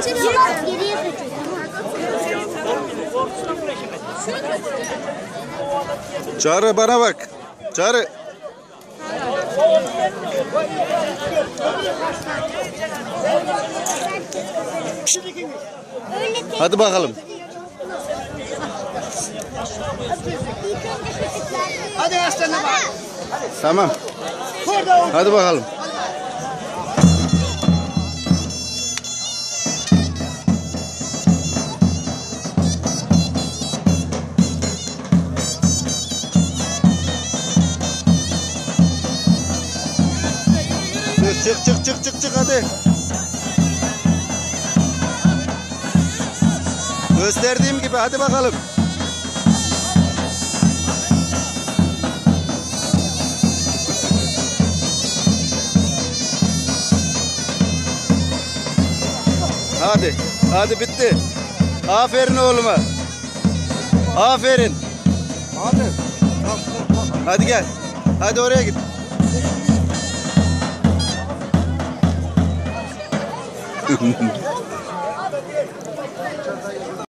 Geriye kaçıyor. Çağrı bana bak. Çağrı. Hadi bakalım. Hadi aslanım bak. Tamam. Hadi bakalım. Çık hadi. Gösterdiğim gibi hadi bakalım. Hadi bitti. Aferin oğluma. Aferin. Hadi gel. Hadi oraya git.